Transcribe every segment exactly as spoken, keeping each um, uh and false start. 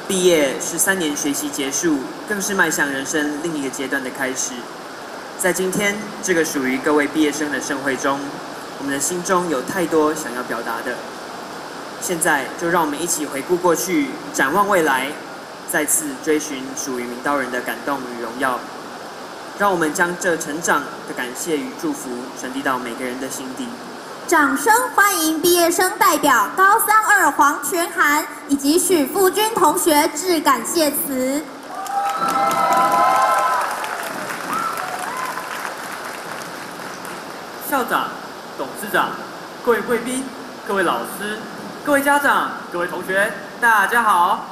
毕业是三年学习结束，更是迈向人生另一个阶段的开始。在今天这个属于各位毕业生的盛会中，我们的心中有太多想要表达的。现在就让我们一起回顾过去，展望未来，再次追寻属于明道人的感动与荣耀。让我们将这成长的感谢与祝福传递到每个人的心底。 掌声欢迎毕业生代表高三二黄全涵以及许富君同学致感谢词。 校长、董事长、各位贵宾、各位老师、各位家长、各位同学，大家好。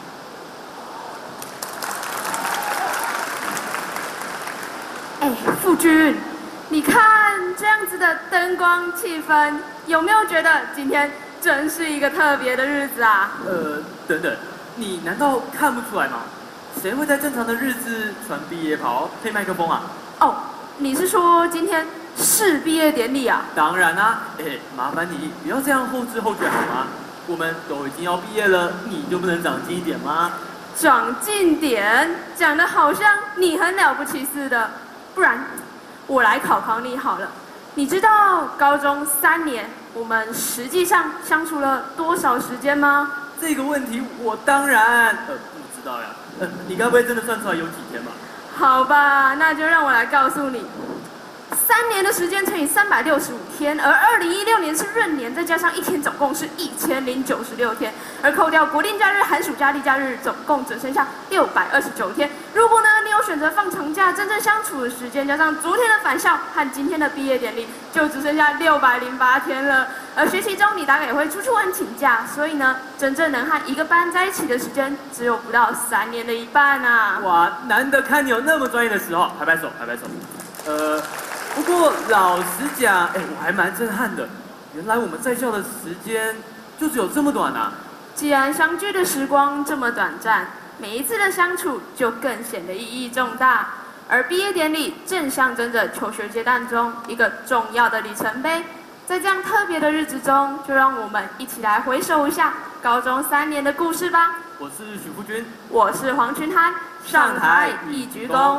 哎，富君，你看这样子的灯光气氛，有没有觉得今天真是一个特别的日子啊？ 呃，等等，你难道看不出来吗？谁会在正常的日子穿毕业袍配麦克风啊？ 哦，你是说今天是毕业典礼啊？ 当然啦、啊，哎，麻烦你不要这样后知后觉好吗？我们都已经要毕业了，你就不能长进一点吗？ 长进点，讲得好像你很了不起似的。不然，我来考考你好了。你知道高中三年我们实际上相处了多少时间吗？ 这个问题我当然呃不知道呀。呃，你该不会真的算出来有几天吧？ 好吧，那就让我来告诉你。三年的时间乘以三百六十五天，而二零一六年是闰年，再加上一天，总共是一千零九十六天，而扣掉国定假日、寒暑假、例假日，总共只剩下六百二十九天。如果呢你有选择放长假，真正相处的时间加上昨天的返校和今天的毕业典礼，就只剩下六百零八天了。而学期中你大概也会出去玩请假，所以呢，真正能和一个班在一起的时间只有不到三年的一半啊！ 哇，难得看你有那么专业的时候，拍拍手，拍拍手。呃。不过老实讲，哎，我还蛮震撼的。原来我们在校的时间就只有这么短啊！ 既然相聚的时光这么短暂，每一次的相处就更显得意义重大。而毕业典礼正象征着求学阶段中一个重要的里程碑。在这样特别的日子中，就让我们一起来回首一下高中三年的故事吧。 我是许富君， 我是黄群涵，上台一鞠躬。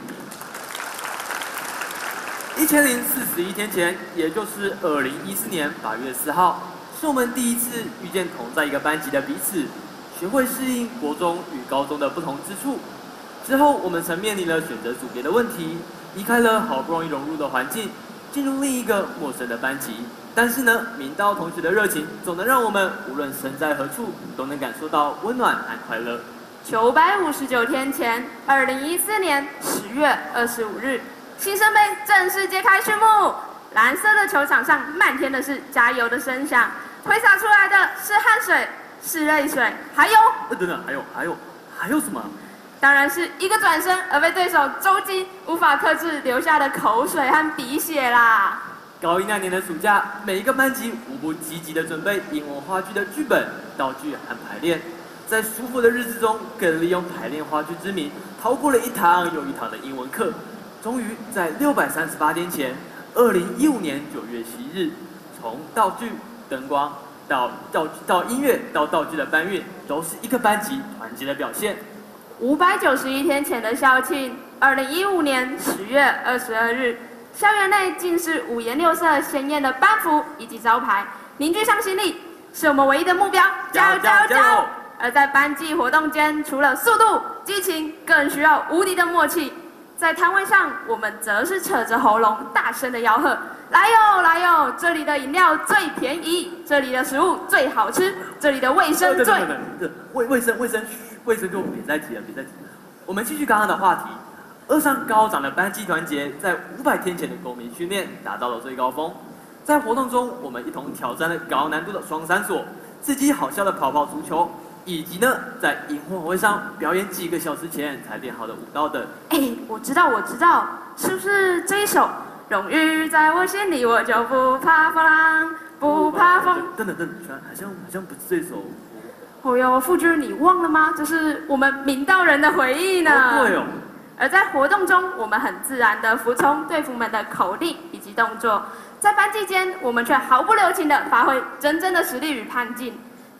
一千零四十一天前，也就是二零一四年八月四号，是我们第一次遇见同在一个班级的彼此，学会适应国中与高中的不同之处。之后，我们曾面临了选择组别的问题，离开了好不容易融入的环境，进入另一个陌生的班级。但是呢，明道同学的热情，总能让我们无论身在何处，都能感受到温暖和快乐。 九百五十九天前，二零一四年十月二十五日。新生杯正式揭开序幕，蓝色的球场上漫天的是加油的声响，挥洒出来的是汗水，是泪水，还有…… 呃，等等，还有还有还有什么？ 当然是一个转身而被对手周击，无法克制流下的口水和鼻血啦。 高一那年的暑假，每一个班级无不积极的准备英文话剧的剧本、道具和排练，在舒服的日子中，更利用排练话剧之名，逃过了一堂又一堂的英文课。终于在六百三十八天前，二零一五年九月十一日，从道具、灯光到道到音乐到道具的搬运，都是一个班级团结的表现。 五百九十一天前的校庆，二零一五年十月二十二日，校园内尽是五颜六色鲜艳的班服以及招牌，凝聚向心力，是我们唯一的目标。加油加油加油！而在班级活动间，除了速度、激情，更需要无敌的默契。在摊位上，我们则是扯着喉咙，大声的吆喝：“来哟，来哟！这里的饮料最便宜，这里的食物最好吃，这里的卫生最……” 对对对，卫卫生卫生卫生就别再提了，别再提了。我们继续刚刚的话题。二上高涨的班级团结，在五百天前的公民训练达到了最高峰。在活动中，我们一同挑战了高难度的双闪锁，刺激好笑的跑跑足球。以及呢，在萤火会上表演几个小时前才练好的舞蹈等。 哎，我知道，我知道，是不是这一首《荣誉在我心里，我就不怕风浪，不怕风》？ 等等等等，好像好像不是这首。 哦哟，富君，你忘了吗？这是我们明道人的回忆呢。 哦，对哦。 而在活动中，我们很自然地服从队服们的口令以及动作，在班级间，我们却毫不留情地发挥真正的实力与叛劲。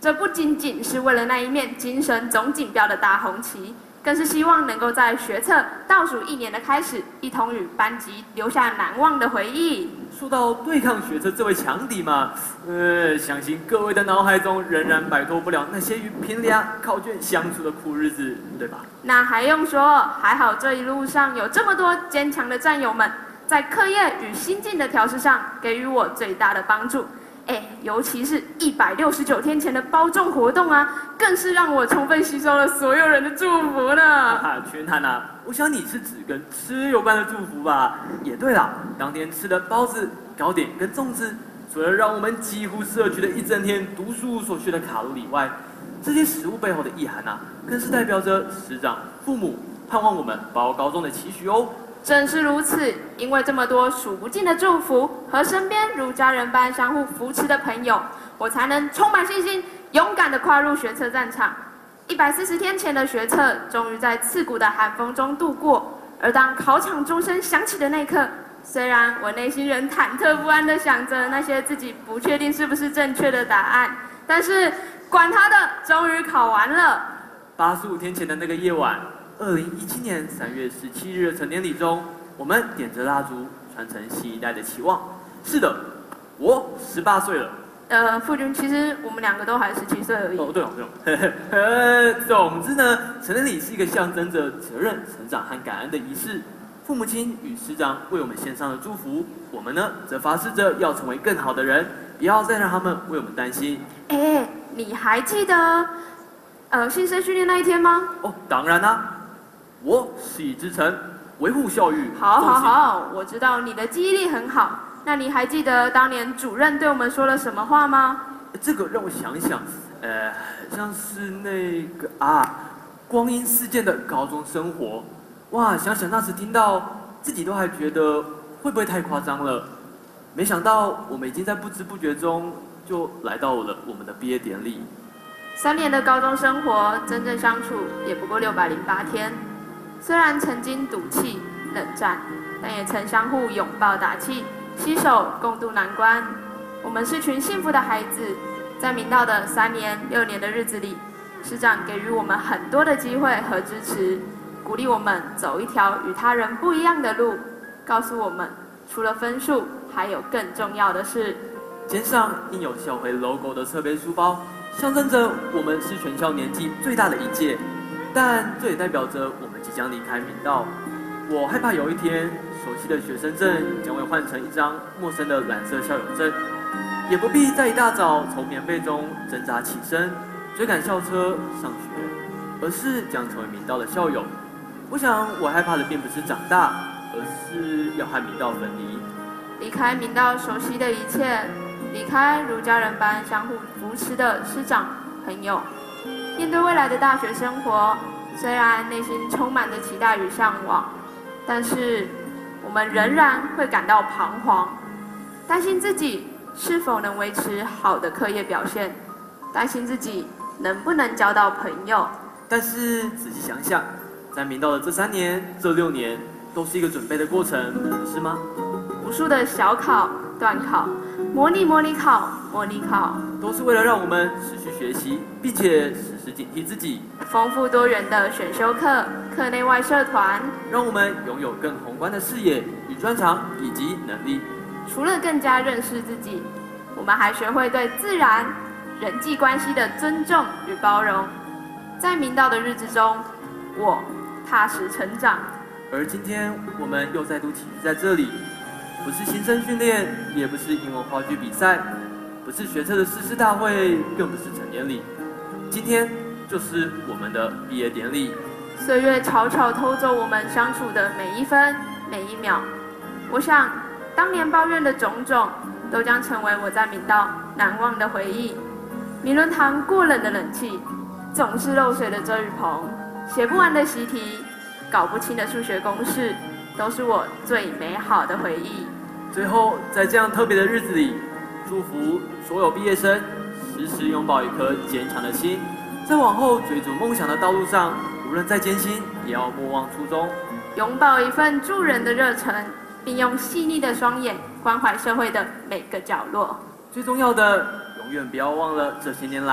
这不仅仅是为了那一面精神总锦标的大红旗，更是希望能够在学测倒数一年的开始，一同与班级留下难忘的回忆。 说到对抗学测这位强敌嘛，呃，相信各位的脑海中仍然摆脱不了那些与评量、考卷相处的苦日子，对吧？ 那还用说，还好这一路上有这么多坚强的战友们，在课业与心境的调试上给予我最大的帮助。哎，尤其是一百六十九天前的包粽活动啊，更是让我充分吸收了所有人的祝福呢。 啊，全涵啊，我想你是指跟吃有关的祝福吧？也对啦，当天吃的包子、糕点跟粽子，除了让我们几乎摄取了一整天读书所需的卡路里外，这些食物背后的意涵啊，更是代表着师长、父母盼望我们报高中的期许哦。 正是如此，因为这么多数不尽的祝福和身边如家人般相互扶持的朋友，我才能充满信心、勇敢地跨入学测战场。一百四十天前的学测，终于在刺骨的寒风中度过。而当考场钟声响起的那一刻，虽然我内心仍忐忑不安地想着那些自己不确定是不是正确的答案，但是管他的，终于考完了。 八十五天前的那个夜晚。二零一七年三月十七日的成年礼中，我们点着蜡烛，传承新一代的期望。是的，我十八岁了。 呃，傅君，其实我们两个都还十七岁而已。 哦，对哦，对哦。呃，总之呢，成年礼是一个象征着责任、成长和感恩的仪式。父母亲与师长为我们献上了祝福，我们呢，则发誓着要成为更好的人，不要再让他们为我们担心。 哎，你还记得，呃，新生训练那一天吗？ 哦，当然啦、啊。我是以之诚，维护教育。 好，好，好，我知道你的记忆力很好。那你还记得当年主任对我们说了什么话吗？ 这个让我想想，呃，像是那个啊，光阴似箭的高中生活。哇，想想那时听到，自己都还觉得会不会太夸张了？没想到我们已经在不知不觉中就来到了我们的毕业典礼。 三年的高中生活，真正相处也不过六百零八天。虽然曾经赌气冷战，但也曾相互拥抱打气，携手共度难关。我们是群幸福的孩子，在明道的三年、六年的日子里，师长给予我们很多的机会和支持，鼓励我们走一条与他人不一样的路，告诉我们，除了分数，还有更重要的事。 肩上印有校徽 logo 的侧背书包，象征着我们是全校年纪最大的一届，但这也代表着我们即将离开明道。我害怕有一天，熟悉的学生证将会换成一张陌生的蓝色校友证，也不必在一大早从棉被中挣扎起身，追赶校车上学，而是将成为明道的校友。我想，我害怕的并不是长大，而是要和明道分离， 离开明道熟悉的一切，离开如家人般相互扶持的师长朋友。面对未来的大学生活，虽然内心充满着期待与向往，但是我们仍然会感到彷徨，担心自己是否能维持好的课业表现，担心自己能不能交到朋友。 但是仔细想想，在明道的这三年、这六年，都是一个准备的过程，不是吗？ 无数的小考、段考、模拟模拟考、模拟考， 都是为了让我们持续学习，并且时时警惕自己。 丰富多元的选修课、课内外社团， 让我们拥有更宏观的视野与专长以及能力。 除了更加认识自己，我们还学会对自然、人际关系的尊重与包容。在明道的日子中，我踏实成长。 而今天我们又再度齐聚在这里，不是新生训练，也不是英文话剧比赛，不是学测的誓师大会，更不是成年礼。今天就是我们的毕业典礼。 岁月悄悄偷走我们相处的每一分每一秒。我想，当年抱怨的种种，都将成为我在明道难忘的回忆。明伦堂过冷的冷气，总是漏水的遮雨棚，写不完的习题，搞不清的数学公式，都是我最美好的回忆。 最后，在这样特别的日子里，祝福所有毕业生时时拥抱一颗坚强的心，在往后追逐梦想的道路上，无论再艰辛，也要莫忘初衷， 拥抱一份助人的热忱，并用细腻的双眼关怀社会的每个角落。 最重要的，永远不要忘了这些年来同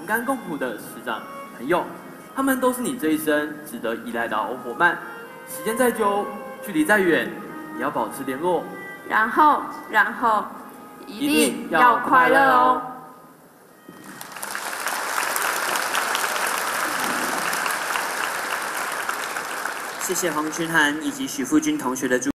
同甘共苦的师长朋友，他们都是你这一生值得依赖的好伙伴。时间再久，距离再远，也要保持联络。 然后，然后，一定要快乐哦！ 谢谢黄群涵以及许富君同学的祝。